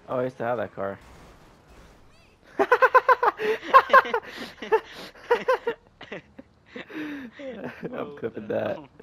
Oh, I used to have that car. I'm What clipping the that. hell?